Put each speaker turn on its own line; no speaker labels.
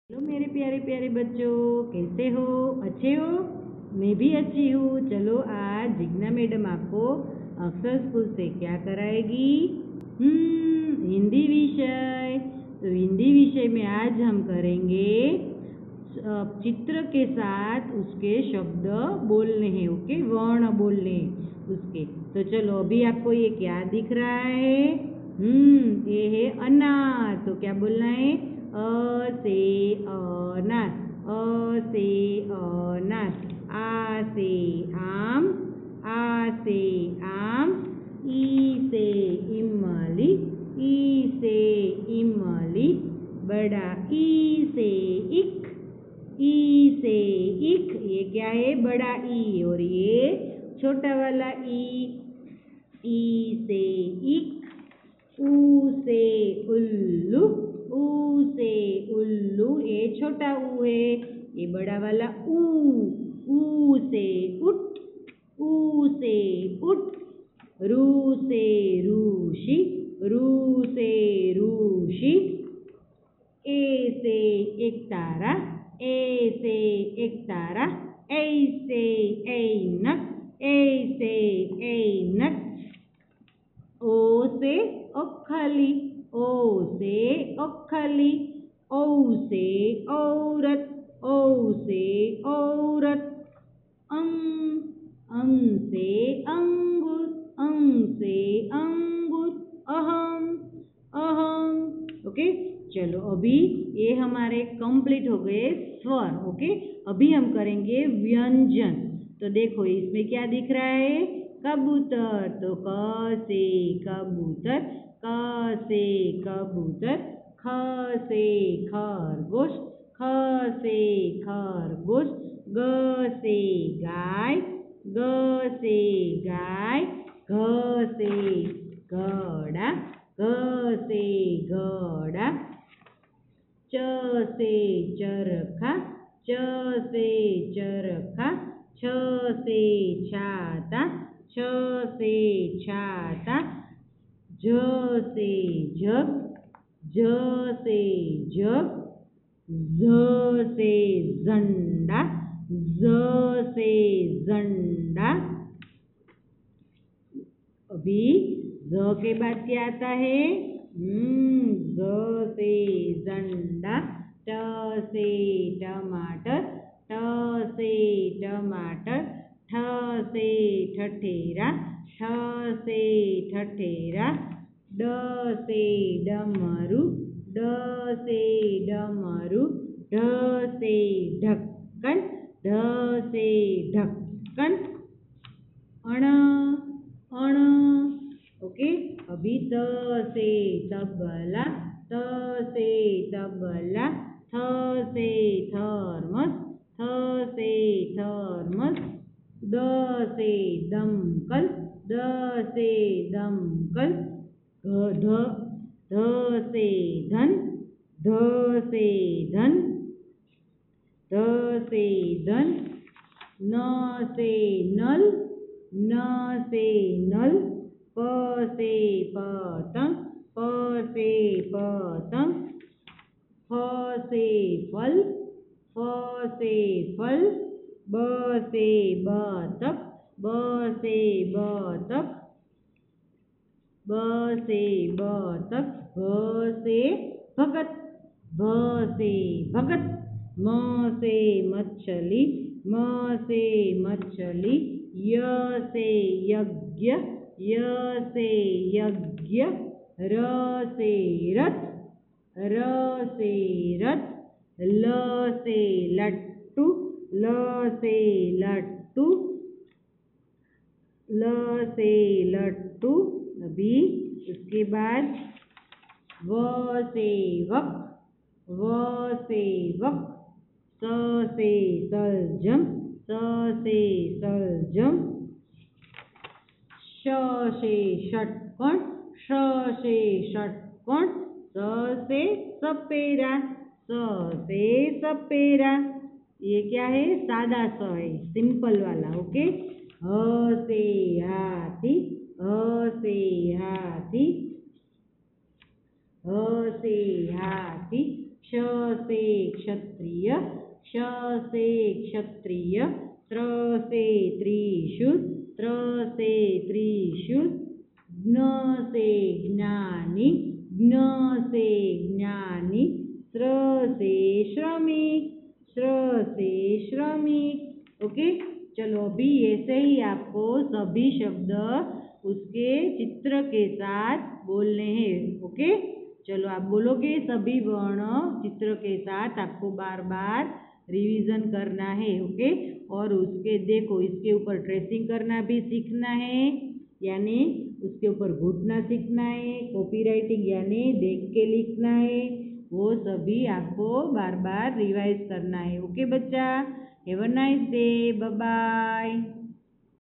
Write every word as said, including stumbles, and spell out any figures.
Hello मेरे प्यारे प्यारे बच्चों, कैसे हो? अच्छे हो? मैं भी अच्छी हूँ। चलो आज जिग्ना मैडम आपको अक्षर स्कूल से क्या कराएगी? हम्म हिंदी विषय। तो हिंदी विषय में आज हम करेंगे चित्र के साथ उसके शब्द बोलने हैं। ओके, वर्ण बोलने उसके। तो चलो अभी आपको ये क्या दिख रहा है? हम्म ये है अनार। तो क्या बोलना है? अ से अनार, अ से अनार। आ से आम, आ से आम। ई से इमली, ई से इमली। बड़ा ई से इक, ई से इक। ये क्या है? बड़ा ई। और ये छोटा वाला ई, ई से इक। ऊ से उल्लू, ऊ से उल्लू। ये छोटा ऊ है, ये बड़ा वाला ऊ। ऊ से उठ, ऊ से उठ। रू से रूशी, रू से रूशी। ए से एक तारा, ए से एक तारा। ऐ से ऐनक, ऐ से ऐनक। ओ से ओखली, ओ से ओखली। औ से औरत, औ से औरत। अं, अं से अंगूर, अं से अंगूर। अहम, अहम। ओके, चलो अभी ये हमारे कंप्लीट हो गए स्वर। ओके, अभी हम करेंगे व्यंजन। तो देखो इसमें क्या दिख रहा है? कबूतर। तो क से कबूतर, क से कबूतर। ख से खरगोश, ख से खरगोश। ग से गाय, ग से गाय। घ से घड़ा, घ से घड़ा। च से चरखा, च से चरखा। छ से छाता, छ से छाता। झ से झग, झ से झग। झ से झंडा, झ से झंडा। अभी झ के बाद क्या आता है? हम्म झ से झंडा। ट से टमाटर, ट से टमाटर। ठ से ठठेरा, ठ से ठठेरा। ड से डमरू, ड से डमरू। ढ से ढक्कन, ढ से ढक्कन। अण, अण। ओके, अभी त से तबला, त से तबला। थ से थर्मस, थ से थर्मस। द से दमकल, द से दमकल। ध, ध से धन, ध से धन। ध से धन। न से नल, न से नल। प से पतंग, प से पतंग। फ से फल, फ से फल। ब से बतख, ब से बतख। ब से बतख। भ से भगत, भ से भगत। म से मछली, म से मछली। य से यज्ञ, य से यज्ञ। र से रथ, र से रथ। ल से लट्टू, ल से लट्टू। ल से लट्टू। अभी उसके बाद व से वक, व से वक। स से सलजम, स से सलजम। श से षटकोण, श से षटकोण। स से सपेरा, स से सपेरा। ये क्या है? सादा स है, सिंपल वाला। ओके, ह से हाथी, ह से हाथी, ह से हाथी। क्ष से क्षत्रिय, क्ष से क्षत्रिय, त्र से त्रिशूल, त्र से त्रिशूल, ज्ञ से ज्ञानी, ज्ञ से ज्ञानी, श्र से श्रमिक, श्र से श्रमिक। ओके, चलो अभी ऐसे ही आपको सभी शब्द उसके चित्र के साथ बोलने हैं। ओके, चलो आप बोलोगे सभी वर्ण चित्र के साथ, आपको बार बार रिवीजन करना है। ओके, और उसके देखो इसके ऊपर ट्रेसिंग करना भी सीखना है, यानी उसके ऊपर घुटना सीखना है, कॉपी राइटिंग यानी देख के लिखना है, वो सभी आपको बार बार रिवाइज करना है। ओके बच्चा, have a nice day, bye bye.